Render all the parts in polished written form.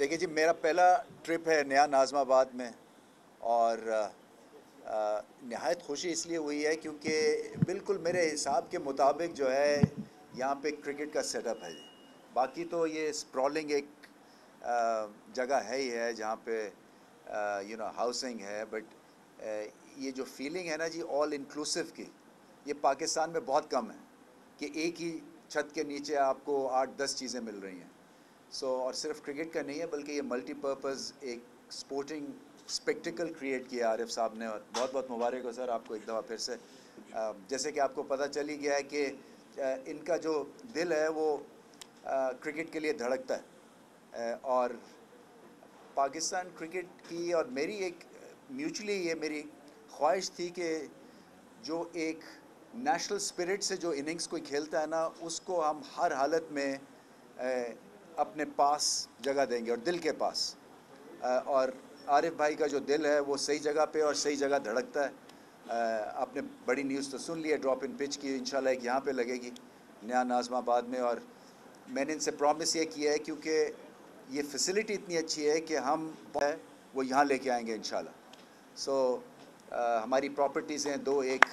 देखिए जी, मेरा पहला ट्रिप है नया नाज़माबाद में और नहायत खुशी इसलिए हुई है क्योंकि बिल्कुल मेरे हिसाब के मुताबिक जो है यहाँ पे क्रिकेट का सेटअप है जी। बाकी तो ये स्प्रॉलिंग एक जगह है ही है जहाँ पे हाउसिंग है, बट ये जो फीलिंग है ना जी ऑल इंक्लूसिव की, ये पाकिस्तान में बहुत कम है कि एक ही छत के नीचे आपको 8-10 चीज़ें मिल रही हैं। और सिर्फ क्रिकेट का नहीं है बल्कि ये मल्टीपर्पज़ एक स्पोर्टिंग स्पेक्टिकल क्रिएट किया आरिफ साहब ने, और बहुत बहुत मुबारक हो सर आपको एक दफ़ा फिर से। जैसे कि आपको पता चल ही गया है कि इनका जो दिल है वो क्रिकेट के लिए धड़कता है, और पाकिस्तान क्रिकेट की और मेरी एक म्यूचुअली ये मेरी ख्वाहिश थी कि जो एक नेशनल स्पिरिट से जो इनिंग्स कोई खेलता है ना, उसको हम हर हालत में अपने पास जगह देंगे और दिल के पास। और आरिफ भाई का जो दिल है वो सही जगह पे और सही जगह धड़कता है। आपने बड़ी न्यूज़ तो सुन ली है ड्रॉप इन पिच की, इंशाल्लाह एक यहाँ पे लगेगी नया नाज़माबाद में, और मैंने इनसे प्रॉमिस ये किया है क्योंकि ये फैसिलिटी इतनी अच्छी है कि हम वो यहाँ लेके आएंगे इंशाल्लाह। हमारी प्रॉपर्टीज़ हैं दो, एक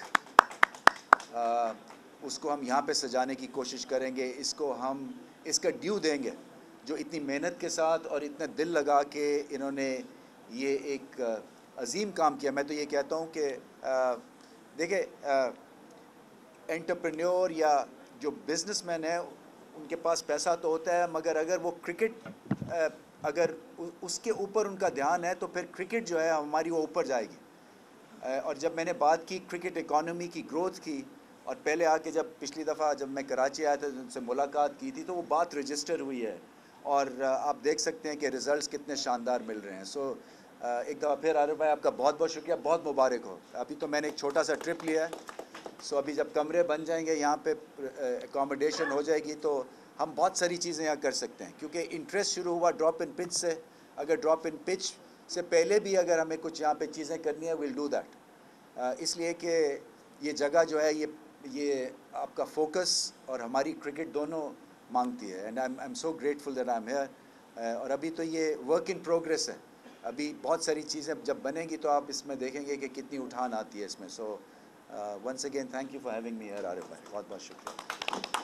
उसको हम यहाँ पे सजाने की कोशिश करेंगे, इसको हम इसका ड्यू देंगे जो इतनी मेहनत के साथ और इतना दिल लगा के इन्होंने ये एक अजीम काम किया। मैं तो ये कहता हूँ कि देखिए, एंटरप्रेन्योर या जो बिजनेसमैन है उनके पास पैसा तो होता है, मगर अगर वो क्रिकेट अगर उसके ऊपर उनका ध्यान है तो फिर क्रिकेट जो है हमारी वो ऊपर जाएगी। और जब मैंने बात की क्रिकेट इकॉनमी की ग्रोथ की, और पहले आके जब पिछली दफ़ा जब मैं कराची आया था उनसे मुलाकात की थी, तो वो बात रजिस्टर हुई है, और आप देख सकते हैं कि रिज़ल्ट्स कितने शानदार मिल रहे हैं। एक दफ़ा फिर आरिफ भाई आपका बहुत बहुत शुक्रिया, बहुत मुबारक हो। अभी तो मैंने एक छोटा सा ट्रिप लिया है, अभी जब कमरे बन जाएंगे यहाँ पे एकोमोडेशन हो जाएगी तो हम बहुत सारी चीज़ें यहाँ कर सकते हैं, क्योंकि इंटरेस्ट शुरू हुआ ड्रॉप इन पिच से। अगर ड्रॉप इन पिच से पहले भी अगर हमें कुछ यहाँ पे चीज़ें करनी है, विल डू दैट। इसलिए कि ये जगह जो है ये आपका फोकस और हमारी क्रिकेट दोनों मांगती है, and I am so grateful that I am here. और अभी तो ये वर्क इन प्रोग्रेस है, अभी बहुत सारी चीज़ें जब बनेंगी तो आप इसमें देखेंगे कि कितनी उठान आती है इसमें। Once again thank you for having me here Arif भाई, बहुत बहुत शुक्रिया।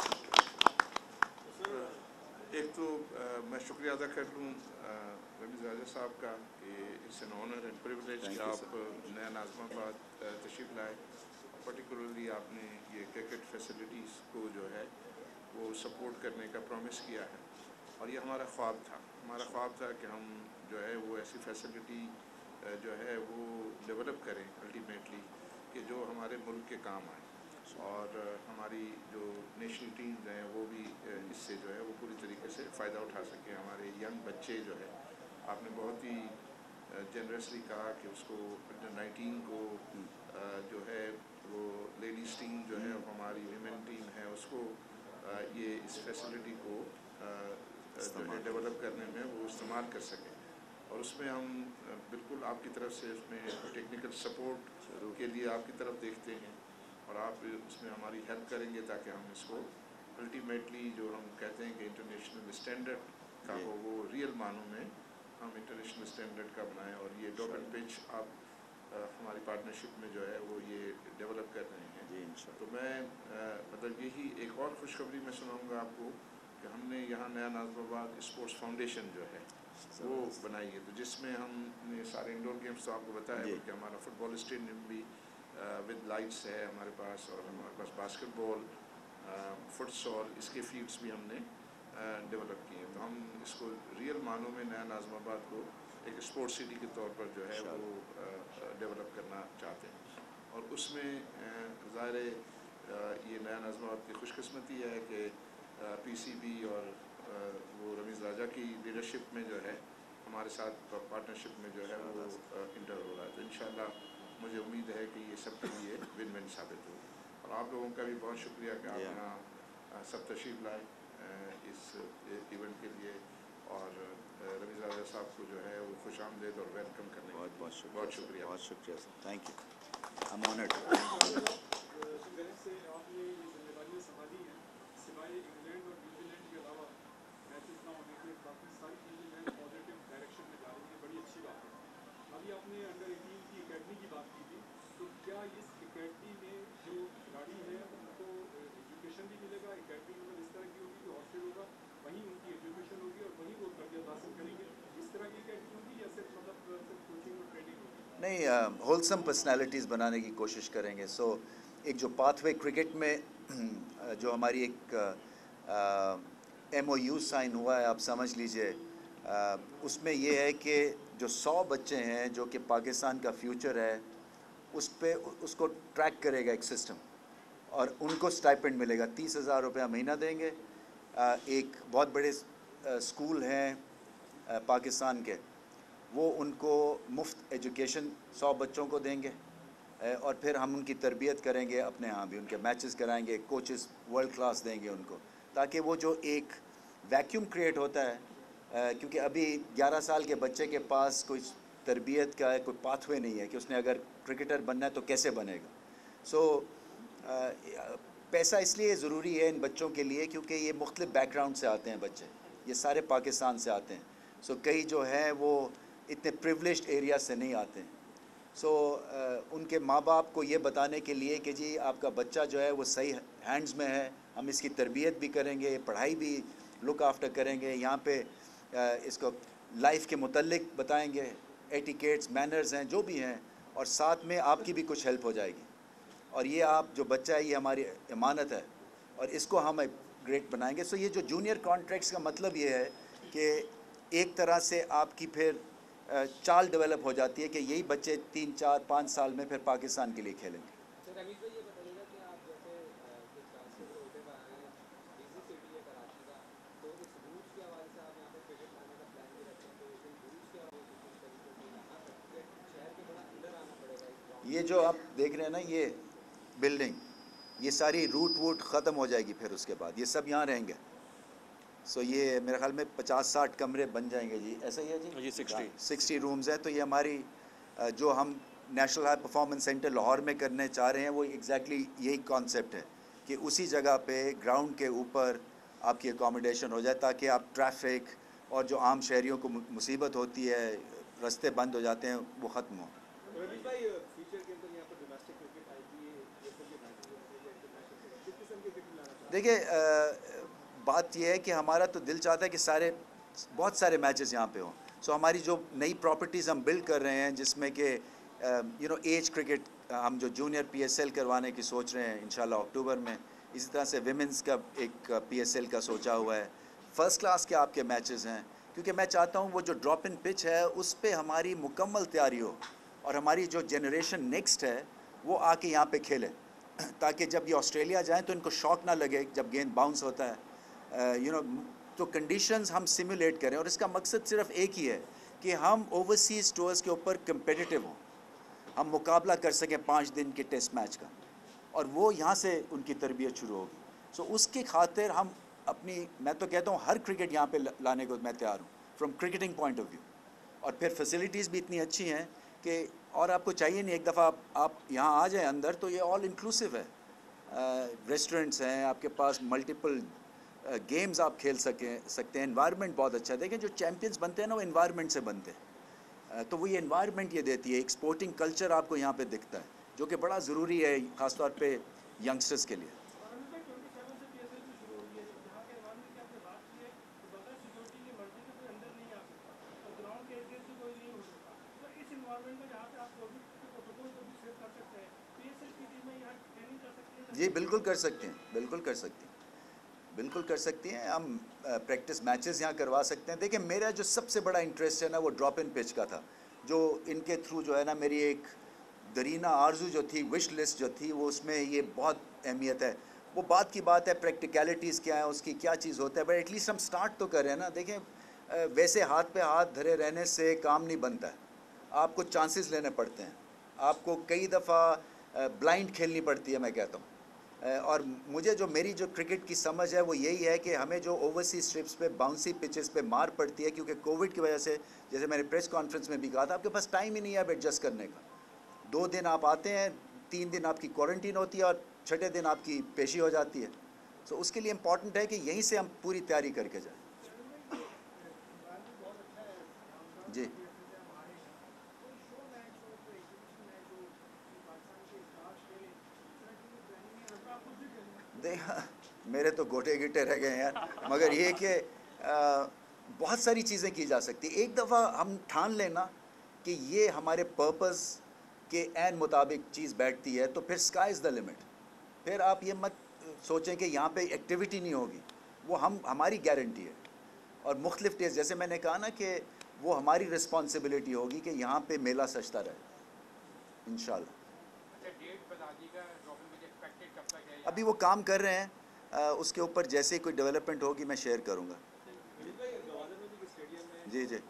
एक तो मैं शुक्रिया अदा कर लूँ रमीज़ राजा साहब का कि it's an honour and privilege कि आप नया नाज़माबाद तशरीफ़ लाए। पर्टिकुलरली आपने ये क्रिकेट फैसिलिटीज़ को जो है वो सपोर्ट करने का प्रॉमिस किया है, और ये हमारा ख्वाब था कि हम जो है वो ऐसी फैसिलिटी जो है वो डेवलप करें अल्टीमेटली कि जो हमारे मुल्क के काम आए, और हमारी जो नेशनल टीम्स हैं वो भी इससे जो है वो पूरी तरीके से फ़ायदा उठा सकें। हमारे यंग बच्चे जो है, आपने बहुत ही जनरसली कहा कि उसको अंडर-19 को जो है वो लेडीज़ टीम जो है हमारी वीमेन टीम है उसको ये इस फैसिलिटी को जो है डेवलप करने में वो इस्तेमाल कर सकें, और उसमें हम बिल्कुल आपकी तरफ से उसमें टेक्निकल सपोर्ट के लिए आपकी तरफ देखते हैं, और आप उसमें हमारी हेल्प करेंगे ताकि हम इसको अल्टीमेटली जो हम कहते हैं कि इंटरनेशनल स्टैंडर्ड का हो, वो रियल मानों में हम इंटरनेशनल स्टैंडर्ड का बनाएं। और ये ड्रॉप एंड पिच आप हमारी पार्टनरशिप में जो है वो ये डेवलप कर रहे हैं, तो मैं मतलब यही एक और खुशखबरी मैं सुनाऊँगा आपको कि हमने यहाँ नया नाज़माबाद स्पोर्ट्स फाउंडेशन जो है वो बनाई है, तो जिसमें हमने सारे इंडोर गेम्स तो आपको बताया, बल्कि हमारा फुटबॉल स्टेडियम भी विद लाइट्स है हमारे पास, और हमारे पास बास्केटबॉल, फुटसॉल, इसके फील्ड्स भी हमने डेवलप किए हैं। तो हम इसको रियल मानों में नया नाज़माबाद को एक स्पोर्ट्स सिटी के तौर पर जो है वो डेवलप करना चाहते हैं, और उसमें ज़ाहिर ये नया नाज़माबाद की खुशकिस्मती है कि PCB और वो रमीज़ राजा की लीडरशिप में जो है हमारे साथ पार्टनरशिप में जो है वो इंटर हो रहा है, तो इंशाल्लाह मुझे उम्मीद है कि ये सब के लिए विन विन साबित हो। और आप लोगों का भी बहुत शुक्रिया कि आप यहाँ सब तशरीफ़ लाए इस इवेंट के लिए, और रमीज़ राजा साहब को जो है वो खुश आमदेद और वेलकम करने बहुत शुक्रिया। बहुत शुक्रिया सर, thank you, I am honoured. नहीं, होलसम पर्सनालिटीज़ बनाने की कोशिश करेंगे। सो एक जो पाथवे क्रिकेट में जो हमारी एक MOU साइन हुआ है, आप समझ लीजिए, उसमें ये है कि जो 100 बच्चे हैं जो कि पाकिस्तान का फ्यूचर है, उस पे उसको ट्रैक करेगा एक सिस्टम, और उनको स्टाइपेंड मिलेगा। 30,000 रुपया महीना देंगे। एक बहुत बड़े स्कूल हैं पाकिस्तान के, वो उनको मुफ्त एजुकेशन 100 बच्चों को देंगे, और फिर हम उनकी तरबियत करेंगे, अपने यहाँ भी उनके मैचेस कराएंगे, कोचेस वर्ल्ड क्लास देंगे उनको, ताकि वो जो एक वैक्यूम क्रिएट होता है, क्योंकि अभी 11 साल के बच्चे के पास कोई तरबियत का कोई पाथवे नहीं है कि उसने अगर क्रिकेटर बनना है तो कैसे बनेगा। सो पैसा इसलिए ज़रूरी है इन बच्चों के लिए क्योंकि ये मुख्तलिफ बैकग्राउंड से आते हैं बच्चे, ये सारे पाकिस्तान से आते हैं। सो कई जो हैं वो इतने प्रिविलेज्ड एरिया से नहीं आते हैं। सो उनके माँ बाप को ये बताने के लिए कि जी आपका बच्चा जो है वो सही हैंड्स में है, हम इसकी तरबियत भी करेंगे, पढ़ाई भी लुक आफ्टर करेंगे, यहाँ पे इसको लाइफ के मुतल्लिक बताएंगे, एटिकेट्स मैनर्स हैं जो भी हैं, और साथ में आपकी भी कुछ हेल्प हो जाएगी। और ये आप जो बच्चा है ये हमारी अमानत है, और इसको हम ग्रेट बनाएंगे। सो ये जो जूनियर कॉन्ट्रैक्ट्स का मतलब ये है कि एक तरह से आपकी फिर चाल डेवलप हो जाती है कि यही बच्चे 3, 4, 5 साल में फिर पाकिस्तान के लिए खेलेंगे। सर रमीज भाई, ये बताइएगा कि आप जैसे जिस रास्ते पर होते हुए आए हैं, बिजी सिटी है कराची का, तो इस रूट के हवाले से आप यहाँ पे क्रिकेट लाने का प्लान भी रखते हैं, तो इन रूट्स के हवाले से किस तरीके से यहाँ तक शहर के बड़ा अंदर आना पड़ेगा इस ग्राउंड? ये जो आप देख रहे हैं ना, ये बिल्डिंग, ये सारी रूट वूट ख़त्म हो जाएगी, फिर उसके बाद ये सब यहाँ रहेंगे। सो ये मेरे ख्याल में 50-60 कमरे बन जाएंगे जी, ऐसा ही है जी? जी 60 रूम्स हैं। तो ये हमारी जो हम national high performance centre Lahore में करने चाह रहे हैं, वो एग्जैक्टली यही कॉन्सेप्ट है कि उसी जगह पे ग्राउंड के ऊपर आपकी अकोमोडेशन हो जाए, ताकि आप ट्रैफिक और जो आम शहरियों को मुसीबत होती है, रास्ते बंद हो जाते हैं, वो ख़त्म हो। रमीज भाई, फ्यूचर के अंदर यहाँ पर डोमेस्टिक क्रिकेट आएगी, ये सब के मैचेस होंगे या इंटरनेशनल, किस किस्म के क्रिकेट लाना चाहते हैं? देखिए, बात यह है कि हमारा तो दिल चाहता है कि बहुत सारे मैचेस यहाँ पे हों। सो हमारी जो नई प्रॉपर्टीज़ हम बिल्ड कर रहे हैं, जिसमें कि एज क्रिकेट, हम जो जूनियर PSL करवाने की सोच रहे हैं इंशाल्लाह अक्टूबर में, इसी तरह से विमेंस का एक PSL का सोचा हुआ है। फ़र्स्ट क्लास के आपके मैचेस हैं, क्योंकि मैं चाहता हूँ वो जो ड्रॉप इन पिच है उस पर हमारी मुकम्मल तैयारी हो, और हमारी जो जनरेशन नेक्स्ट है वो आके यहाँ पे खेले, ताकि जब ये ऑस्ट्रेलिया जाएँ तो इनको शॉक ना लगे जब गेंद बाउंस होता है। तो कंडीशंस हम सिमुलेट करें, और इसका मकसद सिर्फ एक ही है कि हम ओवरसीज़ टूर्स के ऊपर कंपेटिटिव हों, हम मुकाबला कर सकें 5 दिन के टेस्ट मैच का, और वो यहाँ से उनकी तरबियत शुरू होगी। सो उसकी खातिर हम मैं तो कहता हूँ हर क्रिकेट यहाँ पे लाने को मैं तैयार हूँ, from cricketing point of view. और फिर फैसिलिटीज़ भी इतनी अच्छी हैं कि और आपको चाहिए नहीं, एक दफ़ा आप यहाँ आ जाएँ अंदर तो ये ऑल इंक्लूसिव है। रेस्टोरेंट्स हैं आपके पास, मल्टीपल गेम्स आप खेल सकते हैं, एनवायरनमेंट बहुत अच्छा है। देखें जो चैम्पियंस बनते हैं ना, वो एनवायरनमेंट से बनते हैं। तो वो ये एनवायरनमेंट ये देती है, एक स्पोर्टिंग कल्चर आपको यहाँ पे दिखता है, जो कि बड़ा ज़रूरी है ख़ासतौर पे यंगस्टर्स के लिए। जी बिल्कुल कर सकते हैं, बिल्कुल कर सकते हैं, बिल्कुल कर सकती हैं। हम प्रैक्टिस मैचेस यहाँ करवा सकते हैं। देखिए मेरा जो सबसे बड़ा इंटरेस्ट है ना, वो ड्रॉप इन पिच का था, जो इनके थ्रू जो है ना, मेरी एक दरीना आरजू जो थी, विश लिस्ट जो थी, वो उसमें ये बहुत अहमियत है। वो बात की बात है, प्रैक्टिकलिटीज़ क्या है, उसकी क्या चीज़ होता है, बट एटलीस्ट हम स्टार्ट तो करें ना। देखें वैसे हाथ पे हाथ धरे रहने से काम नहीं बनता है, आपको चांसेस लेने पड़ते हैं, आपको कई दफ़ा ब्लाइंड खेलनी पड़ती है, मैं कहता हूँ। और मुझे जो मेरी जो क्रिकेट की समझ है वो यही है कि हमें जो ओवरसीज ट्रिप्स पे, बाउंसी पिचेस पे मार पड़ती है, क्योंकि कोविड की वजह से, जैसे मैंने प्रेस कॉन्फ्रेंस में भी कहा था, आपके पास टाइम ही नहीं है अब एडजस्ट करने का। 2 दिन आप आते हैं, 3 दिन आपकी क्वारंटीन होती है, और 6ठे दिन आपकी पेशी हो जाती है। सो उसके लिए इम्पॉर्टेंट है कि यहीं से हम पूरी तैयारी करके जाएँ। जी मेरे तो गोटे गिटे रह गए यार, मगर ये कि बहुत सारी चीज़ें की जा सकती। एक दफ़ा हम ठान लेना कि ये हमारे पर्पस के एन मुताबिक चीज़ बैठती है तो फिर स्काई इज़ द लिमिट। फिर आप ये मत सोचें कि यहाँ पे एक्टिविटी नहीं होगी, वो हमारी गारंटी है। और मुख्तलिफ टेस्ट, जैसे मैंने कहा ना कि वो हमारी रिस्पॉन्सिबिलिटी होगी कि यहाँ पे मेला सजता रहे इंशाल्लाह। अभी वो काम कर रहे हैं, उसके ऊपर जैसे ही कोई डेवलपमेंट होगी मैं शेयर करूँगा। जी जी,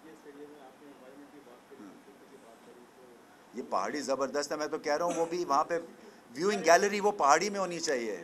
ये पहाड़ी ज़बरदस्त है, मैं तो कह रहा हूँ वो भी वहाँ पे व्यूइंग गैलरी वो पहाड़ी में होनी चाहिए।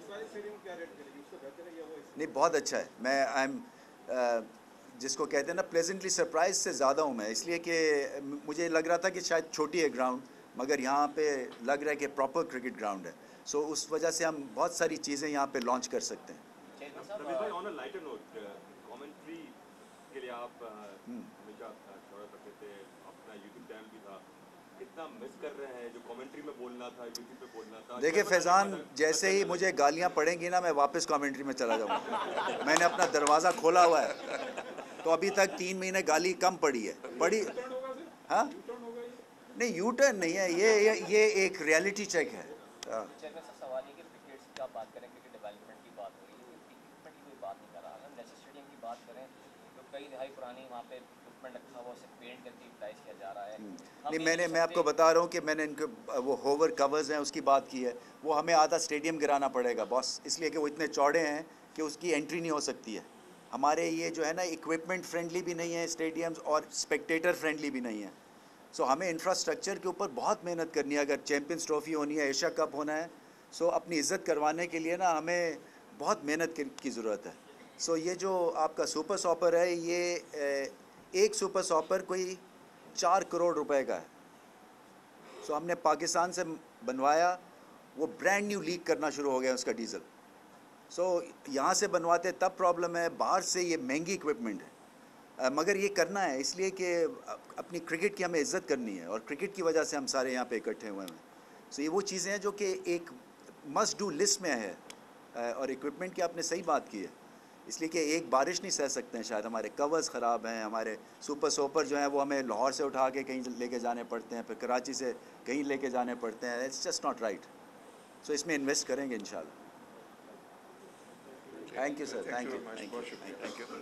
नहीं, बहुत अच्छा है। मैं आई एम जिसको कहते हैं ना प्लेजेंटली सरप्राइज से ज़्यादा हूँ मैं, इसलिए कि मुझे लग रहा था कि शायद छोटी है ग्राउंड, मगर यहाँ पे लग रहा है कि प्रॉपर क्रिकेट ग्राउंड है। सो उस वजह से हम बहुत सारी चीज़ें यहाँ पे लॉन्च कर सकते हैं। रमेश भाई, on a lighter note, commentary के लिए आप हमेशा शोहरत रखते थे, अपना यूट्यूब चैनल भी था, कितना मिस कर रहे हैं जो कमेंट्री में बोलना था, यूट्यूब पे बोलना था? देखिए फैज़ान, जैसे ही मुझे गालियाँ पड़ेंगी ना मैं वापस कमेंट्री में चला जाऊँगा। मैंने अपना दरवाज़ा खोला हुआ है, तो अभी तक 3 महीने गाली कम पड़ी है, पड़ी। हाँ नहीं, यू टर्न नहीं है, ये एक रियलिटी चेक है। चेयरमैन साहब, सवाल ये कि विकेट्स की आप बात करें, क्रिकेट डेवलपमेंट की बात हो रही है, इक्विपमेंट की कोई बात नहीं कर रहा। अगर नेशनल स्टेडियम की बात करें तो कई दहाई पुरानी वहाँ पे इक्विपमेंट रखा हुआ, उसे पेंट करके यूटिलाइज किया जा रहा है। नहीं, मैं आपको बता रहा हूँ कि मैंने इनके वो होवर कवर्स हैं उसकी बात की है, वो हमें आधा स्टेडियम गिराना पड़ेगा बॉस, इसलिए कि वो इतने चौड़े हैं कि उसकी एंट्री नहीं हो सकती है। हमारे ये जो है ना इक्विपमेंट फ्रेंडली भी नहीं है स्टेडियम्स, और स्पेक्टेटर फ्रेंडली भी नहीं है। सो हमें इंफ्रास्ट्रक्चर के ऊपर बहुत मेहनत करनी है। अगर चैम्पियंस ट्रॉफी होनी है, एशिया कप होना है, सो अपनी इज़्ज़त करवाने के लिए ना हमें बहुत मेहनत की ज़रूरत है। सो ये जो आपका सुपर सॉपर है, ये एक सुपर सॉपर कोई 4 करोड़ रुपए का है। सो हमने पाकिस्तान से बनवाया, वो ब्रांड न्यू लीक करना शुरू हो गया उसका डीज़ल। सो यहाँ से बनवाते तब प्रॉब्लम है, बाहर से ये महंगी इक्विपमेंट है। मगर ये करना है इसलिए कि अपनी क्रिकेट की हमें इज़्ज़त करनी है, और क्रिकेट की वजह से हम सारे यहाँ पे इकट्ठे हुए हैं। सो ये वो चीज़ें हैं जो कि एक मस्ट डू लिस्ट में है। और इक्विपमेंट की आपने सही बात की है, इसलिए कि एक बारिश नहीं सह सकते हैं शायद। हमारे कवर्स ख़राब हैं, हमारे सुपर सोपर जो हैं वो हमें लाहौर से उठा के कहीं लेके जाने पड़ते हैं, फिर कराची से कहीं लेके जाने पड़ते हैं। It's just not right. So इसमें इन्वेस्ट करेंगे इंशाल्लाह। Thank you sir, thank you.